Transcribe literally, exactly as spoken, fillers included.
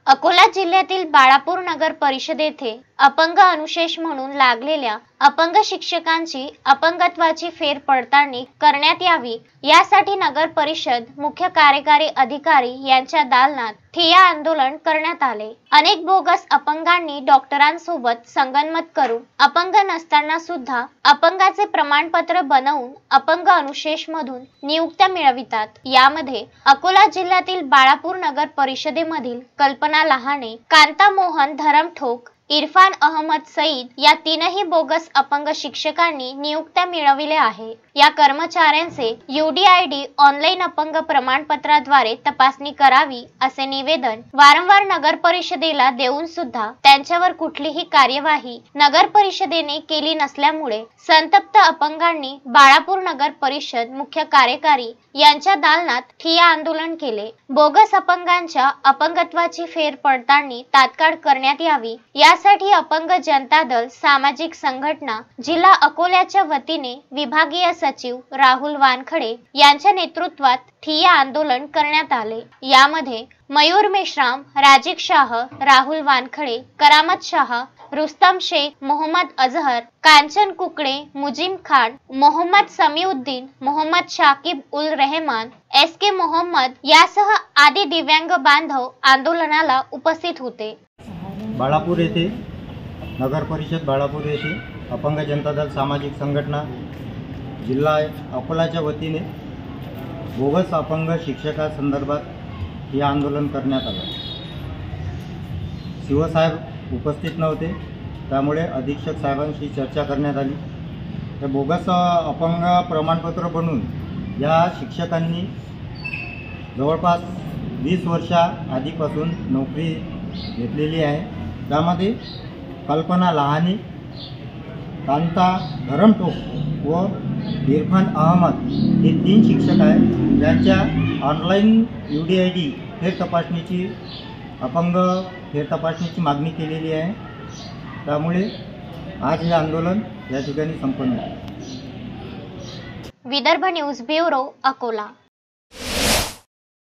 अकोला जिल्ह्यातील बाळापूर नगर परिषद येथे अपंग अनुशेष म्हणून लागलेल्या अपंग शिक्षकांची अपंगत्वाची फेर पडताळणी करण्यात यावी यासाठी नगर परिषद मुख्य कार्यकारी अधिकारी यांच्या दालनात ठिय्या आंदोलन करण्यात आले। अनेक बोगस अपंगांनी डॉक्टरांसोबत संगनमत करून अपंग नसताना सुद्धा अपंगाचे प्रमाणपत्र बनवून अपंग अनुशेष मधून नियुक्त्या मिळवितात। यामध्ये अकोला जिल्ह्यातील बाळापूर नगर परिषदेमधील कल्पना लहाने, कांता मोहन धरमठोक, इरफान अहमद सईद या तीनही बोगस अपंग शिक्षकांनी नियुक्त्या मिळविल्या आहे। या कर्मचाऱ्यांचे यूडीआयडी ऑनलाईन अपंग प्रमाणपत्राद्वारे तपासणी करावी असे निवेदन वारंवार नगर परिषदेला देऊन सुद्धा त्यांच्यावर कुठलीही कार्यवाही नगर परिषदेने केली नसल्यामुळे संतप्त अपंगांनी बाळापूर नगर परिषद मुख्य कार्यकारी यांच्या दालनात ठिय्या आंदोलन केले। बोगस अपंगांच्या अपंगत्वाची फेर पडताळणी तात्काळ करण्यात यावी यासाठी अपंग जनता दल सामाजिक संघटना जिल्हा अकोल्याच्या वतीने विभागीय सचिव राहुल वानखडे यांच्या नेतृत्वात ठिय्या आंदोलन करण्यात आले। यामध्ये मयूर मेश्राम, राजिक शाह, राहुल वानखडे, करामत शाह, रुस्तम शेख, मोहम्मद अजहर, कांचन कुकडे, मुजीम खान, मोहम्मद समीउद्दीन, मोहम्मद शाकिब उल रहमान, एस के मोहम्मद यासह आदी दिव्यांग बांधव आंदोलनाला उपस्थित होते। बाळापूर येथे नगर परिषद बाळापूर येथे अपंग जनता दल सामाजिक संघटना जिल्हा अकोलाच्या वतीने बोगस अपंग शिक्षकासंदर्भात हे आंदोलन करण्यात आलं। शिवसाहेब उपस्थित नव्हते, त्यामुळे अधीक्षक साहेबांशी चर्चा करण्यात आली। तर बोगस अपंग प्रमाणपत्र बनवून या शिक्षकांनी जवळपास वीस वर्षा आधीपासून नोकरी घेतलेली आहे। त्यामध्ये कल्पना लहाने, कांता धरमठोक व इरफान अहमद हे तीन शिक्षक आहेत, ज्यांच्या online U D I D फेर तपासणीची अपंग फेर तपासणीची मागणी केलेली आहे। त्यामुळे आज हे आंदोलन या ठिकाणी संपन्न झाले। Vidarbha news bureau, Akola.